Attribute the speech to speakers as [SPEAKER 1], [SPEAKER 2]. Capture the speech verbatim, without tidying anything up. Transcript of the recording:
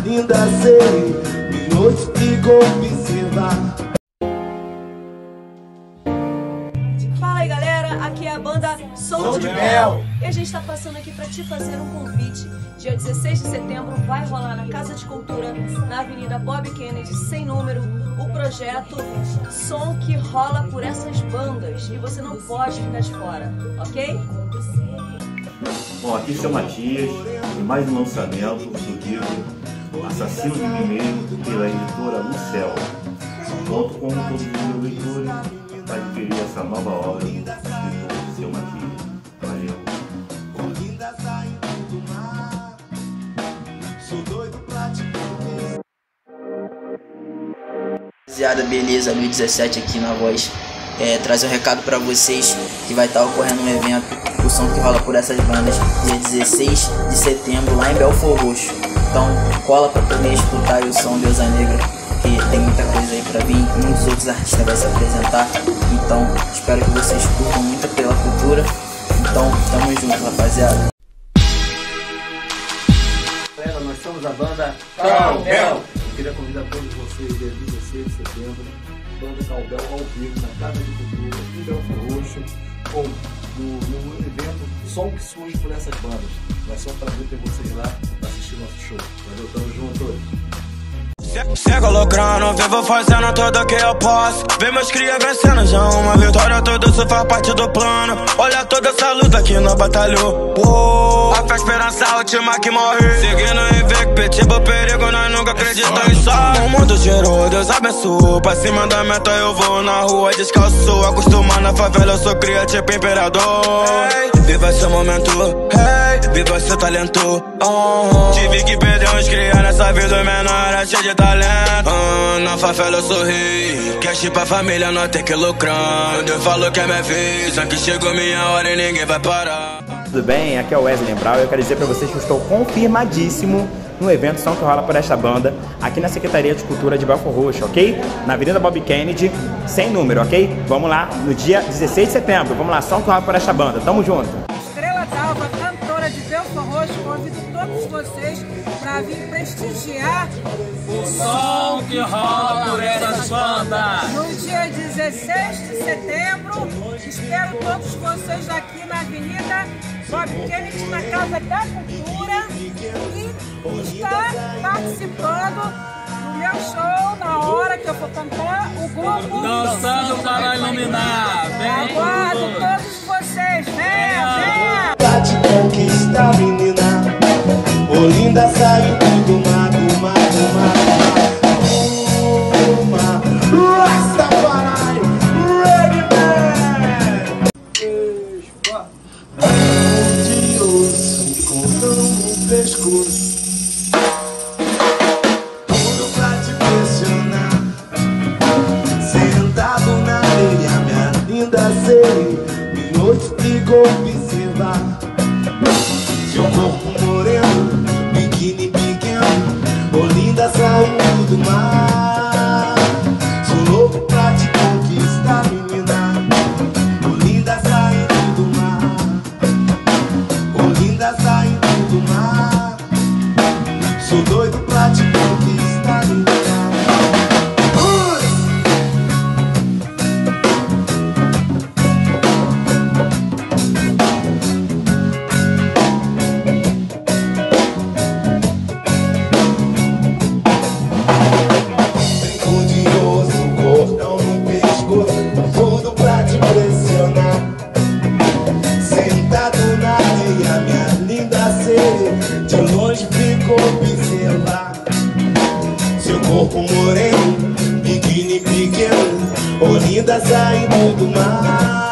[SPEAKER 1] linda sei, noite fico observar.
[SPEAKER 2] Fala aí galera, aqui é a banda Som de Mel. E a gente tá passando aqui pra te fazer um convite. Dia dezesseis de setembro vai rolar na Casa de Cultura, na Avenida Bob Kennedy, sem número, o projeto Som que rola por essas bandas. E você não pode ficar de fora, ok?
[SPEAKER 3] Bom, aqui é o Matias e mais um lançamento do livro Assassino de Mim Mesmo, pela editora Lucel. Conto com todos os meus leitores para adquirir essa nova obra do escritor Seu Matias. Valeu!
[SPEAKER 4] Rapaziada, beleza? mil e dezessete aqui na voz. É, trazer um recado pra vocês que vai estar ocorrendo um evento, o som que rola por essas bandas, dia dezesseis de setembro lá em Belford Roxo. Então cola pra também escutar o som Deusa Negra, que tem muita coisa aí pra vir, muitos outros artistas vai se apresentar. Então espero que vocês curtam muito pela cultura. Então tamo junto, rapaziada.
[SPEAKER 5] Galera, nós somos a banda
[SPEAKER 6] Calbel.
[SPEAKER 5] Eu queria convidar todos vocês dia dezesseis de setembro, banda Calbel ao vivo na Casa de Cultura em Belford Roxo, ou no, no evento Som que surge por essas bandas. Vai ser um prazer ter vocês lá para assistir nosso show. Valeu, tamo junto.
[SPEAKER 6] Chega lucrando, vivo fazendo tudo que eu posso. Vê meus cria vencendo já uma vitória, tudo isso faz parte do plano. Olha toda essa luta aqui no batalhão. Uou, a fé, esperança, a última que morre. Seguindo invicto, tipo perigo, nós nunca acreditamos em só. O mundo girou, Deus abençoou. Pra cima da meta eu vou na rua descalço. Acostumado na favela, eu sou cria tipo imperador. Hey, viva esse momento, hey, viva esse talento. Oh, tive que perder uns cria nessa vida menor, é cheio de talento. Uh, na favela eu sorri, cash pra família, nós tem que lucrar. Deus falou que é minha vez, aqui chegou minha hora e ninguém vai parar.
[SPEAKER 7] Tudo bem? Aqui é o Wesley Brown e eu quero dizer pra vocês que eu estou confirmadíssimo no evento Som que rola por esta banda aqui na Secretaria de Cultura de Belford Roxo, ok? Na Avenida Bob Kennedy, sem número, ok? Vamos lá, no dia dezesseis de setembro, vamos lá, Som que rola por esta banda, tamo junto!
[SPEAKER 8] Estrela Dalva, cantora de Belford Roxo, convido todos vocês para vir prestigiar
[SPEAKER 9] o som que rola por essas bandas.
[SPEAKER 8] No dia dezesseis de setembro, espero todos vocês aqui na Avenida Bob Kennedy, na Casa da Cultura, e estar participando do meu show na hora que eu for cantar o grupo
[SPEAKER 9] Dançando para Iluminar. Vem
[SPEAKER 8] aguardo todos vocês, venha, venha!
[SPEAKER 1] Pra te conquistar, menina, Olinda saiu do mar, do mar, do mar, do mar. Uma, Rastafari, ready man. Mão de osso, cordão no pescoço, tudo pra te pressionar. Sentado na areia, minha linda sei, noite fico observar. Seu corpo moreno, biquíni pequeno, Olinda saindo do mar. Sou louco pra te conquistar, menina, Olinda saindo do mar. Olinda saindo do mar. Sou doido pra te conquistar, menina. De longe fico observar seu corpo moreno, biquíni pequeno, Olinda saindo do mar.